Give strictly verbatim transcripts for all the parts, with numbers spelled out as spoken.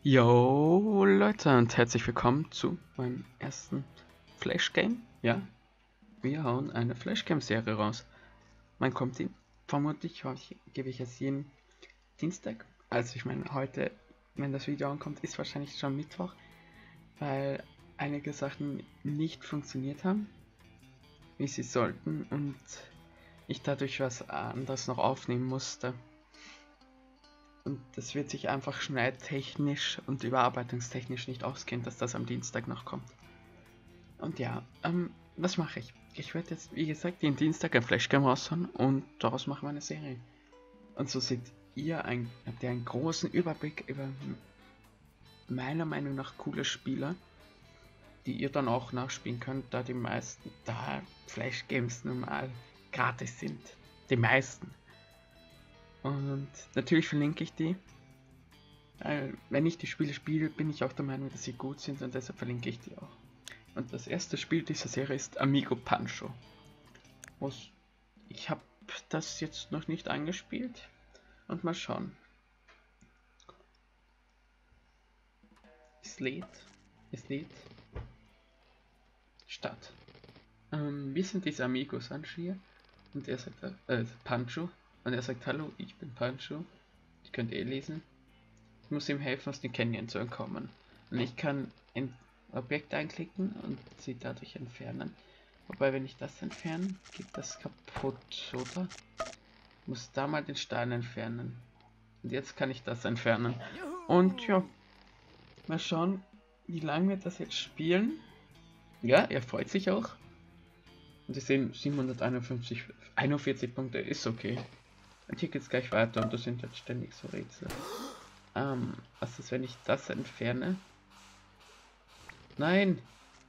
Yo Leute und herzlich willkommen zu meinem ersten Flash Game. Ja, wir hauen eine Flash Game Serie raus. Man kommt in, vermutlich gebe ich es jeden Dienstag. Also ich meine heute, wenn das Video ankommt, ist wahrscheinlich schon Mittwoch, weil einige Sachen nicht funktioniert haben, wie sie sollten und ich dadurch was anderes noch aufnehmen musste. Und das wird sich einfach schneittechnisch und überarbeitungstechnisch nicht ausgehen, dass das am Dienstag noch kommt. Und ja, ähm, was mache ich? Ich werde jetzt, wie gesagt, den Dienstag ein Flashgame raushauen und daraus machen wir eine Serie. Und so seht ihr, ein, habt ihr einen großen Überblick über meiner Meinung nach coole Spieler, die ihr dann auch nachspielen könnt, da die meisten, da Flashgames normal gratis sind. Die meisten. Und natürlich verlinke ich die. Weil wenn ich die Spiele spiele, bin ich auch der Meinung, dass sie gut sind und deshalb verlinke ich die auch. Und das erste Spiel dieser Serie ist Amigo Pancho. Was, ich habe das jetzt noch nicht angespielt. Und mal schauen. Es lädt. Es lädt. Start. Ähm, wir sind diese Amigos Anschie. Und er sagt, äh, Pancho. Und er sagt, hallo, ich bin Pancho. Ich könnt eh lesen. Ich muss ihm helfen, aus den Canyon zu entkommen. Und ich kann ein Objekt einklicken und sie dadurch entfernen. Wobei, wenn ich das entferne, geht das kaputt, oder? Ich muss da mal den Stein entfernen. Und jetzt kann ich das entfernen. Und ja, mal schauen, wie lange wir das jetzt spielen. Ja, er freut sich auch. Und wir sehen siebenhunderteinundfünfzig, einundvierzig Punkte, ist okay. Und hier geht es gleich weiter und das sind jetzt ständig so Rätsel. Ähm, was ist, wenn ich das entferne? Nein!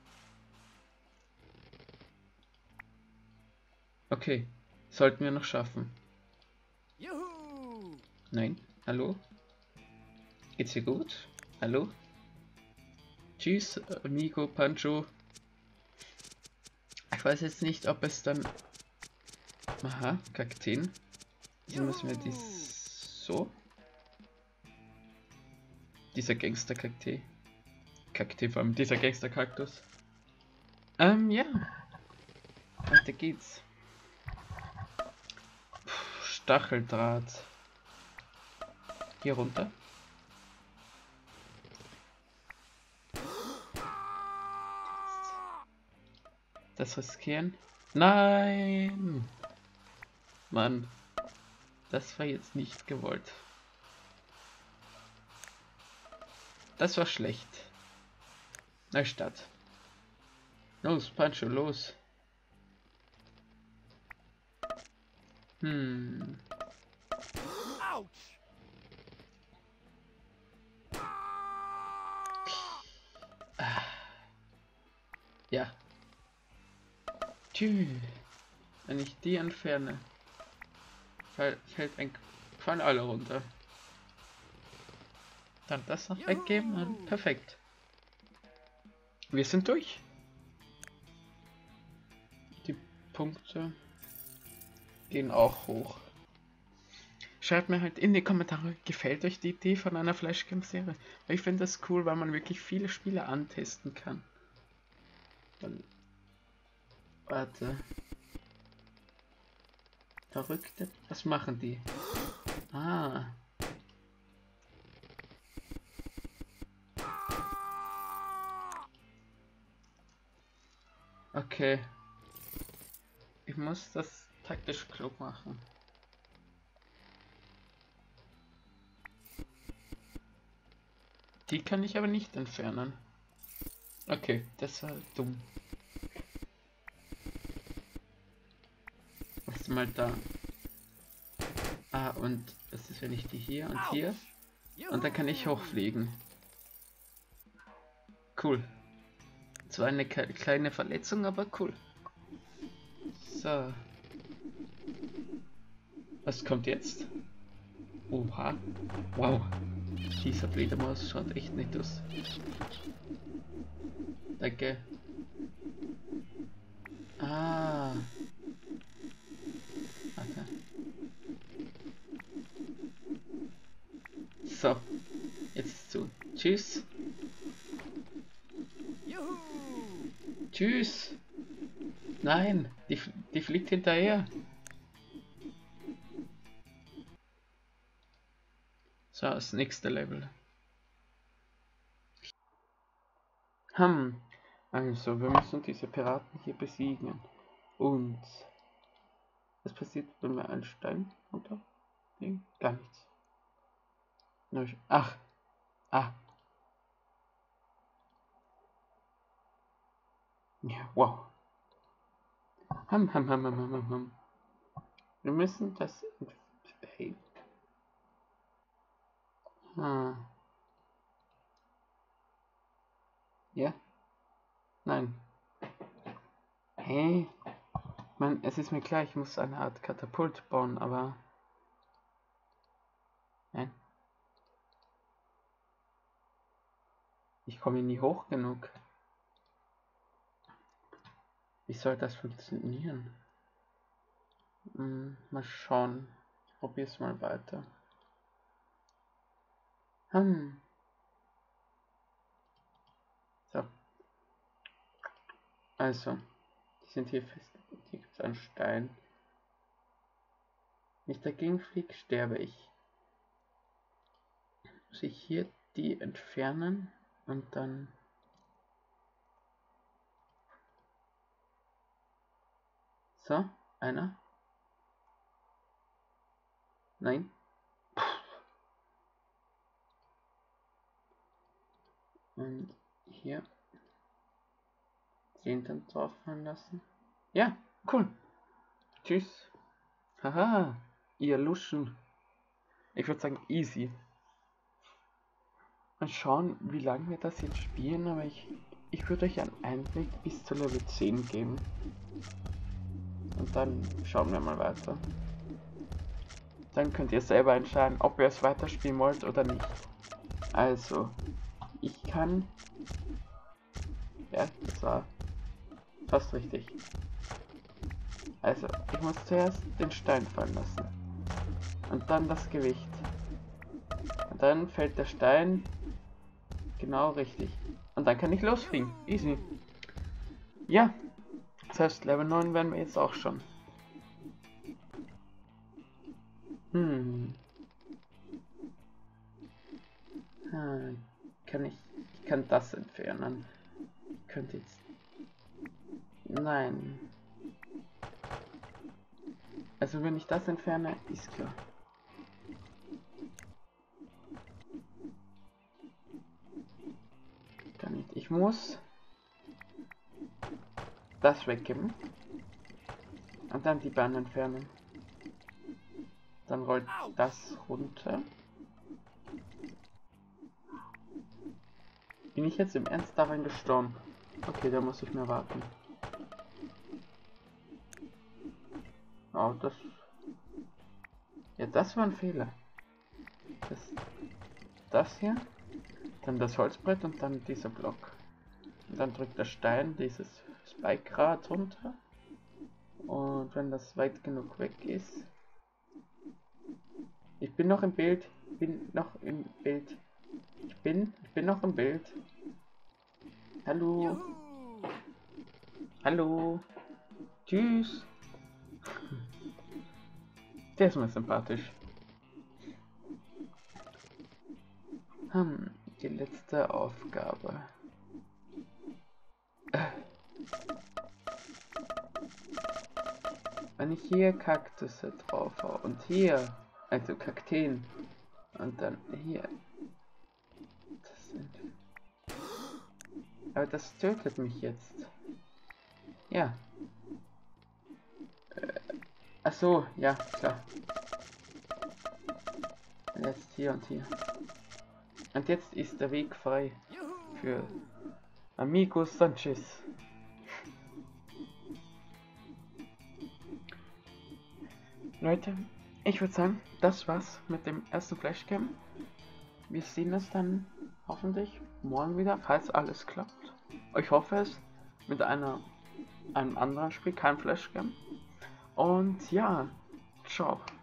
Okay, sollten wir noch schaffen. Juhu! Nein, hallo? Geht's dir gut? Hallo? Tschüss, Amigo Pancho. Ich weiß jetzt nicht, ob es dann... Aha, Kakteen. Also müssen wir dies... So? Dieser Gangster-Kaktee. Kaktee, vor allem dieser Gangster-Kaktus. Ähm, ja. Weiter geht's. Puh, Stacheldraht. Hier runter. Das riskieren. Nein! Mann. Das war jetzt nicht gewollt. Das war schlecht. Neustadt. Los, Pancho, los. Hm. Ouch! Ah. Ja. Tschüss. Wenn ich die entferne, fall, fällt ein, fallen alle runter. Dann das noch weggeben und perfekt. Wir sind durch. Die Punkte gehen auch hoch. Schreibt mir halt in die Kommentare, gefällt euch die Idee von einer Flashgame-Serie? Ich finde das cool, weil man wirklich viele Spiele antesten kann. Dann, warte. Verrückte, was machen die? Ah. Okay. Ich muss das taktisch klug machen. Die kann ich aber nicht entfernen. Okay, das war dumm. Was mal da. Ah, und das ist, wenn ich die hier und hier. Und dann kann ich hochfliegen. Cool. Zwar eine kleine Verletzung, aber cool. So. Was kommt jetzt? Oha. Wow. Dieser Fledermaus schaut echt nett aus. Danke. Ah. Warte. So. Jetzt ist zu. Tschüss. Juhu! Tschüss. Nein, die, die fliegt hinterher. So, das nächste Level. Hm. Also, wir müssen diese Piraten hier besiegen. Und was passiert, wenn wir einen Stein runter? Nee, gar nichts. Ach. Ah. Ja, wow. Ham, ham, ham, ham, ham, ham. Wir müssen das... Hey. Ah. Ja? Nein. Hey. Man, es ist mir klar, ich muss eine Art Katapult bauen, aber... Nein. Ich komme nie hoch genug. Wie soll das funktionieren? Hm, mal schauen. Ich probiere es mal weiter. Hm. So. Also. Die sind hier fest. Hier gibt es einen Stein. Wenn ich dagegen fliege, sterbe ich. Muss ich hier die entfernen und dann... So, einer. Nein. Und hier den dann drauf fallen lassen. Ja, cool. Tschüss. Haha, ihr Luschen. Ich würde sagen easy. Mal schauen, wie lange wir das jetzt spielen, aber ich, ich würde euch einen Einblick bis zu Level zehn geben. Und dann schauen wir mal weiter. Dann könnt ihr selber entscheiden, ob ihr es weiterspielen wollt oder nicht. Also, ich kann... Ja, das war fast richtig. Also, ich muss zuerst den Stein fallen lassen. Und dann das Gewicht. Und dann fällt der Stein genau richtig. Und dann kann ich losfliegen. Easy. Ja. Das heißt, Level neun werden wir jetzt auch schon. Hm. Hm. Kann ich... Ich kann das entfernen. Ich könnte jetzt... Nein. Also wenn ich das entferne, ist klar. Kann nicht. Ich muss das weggeben. Und dann die Bahn entfernen. Dann rollt das runter. Bin ich jetzt im Ernst daran gestorben? Okay, da muss ich mehr warten. Oh, das... Ja, das war ein Fehler. Das, das hier, dann das Holzbrett und dann dieser Block. Und dann drückt der Stein dieses Spike-Rad runter. Und wenn das weit genug weg ist... Ich bin noch im Bild. Ich bin noch im Bild. Ich bin, ich bin noch im Bild. Hallo. Juhu! Hallo. Tschüss. Der ist mir sympathisch. Hm, die letzte Aufgabe. Wenn ich hier Kaktusse drauf habe und hier, also Kakteen, und dann hier. Das sind... Aber das tötet mich jetzt. Ja. Äh, ach so, ja, klar. Und jetzt hier und hier. Und jetzt ist der Weg frei für Amigo Sanchez. Leute, ich würde sagen, das war's mit dem ersten Flashcam. Wir sehen uns dann hoffentlich morgen wieder, falls alles klappt. Ich hoffe es, mit einer einem anderen Spiel, kein Flashcam. Und ja, ciao.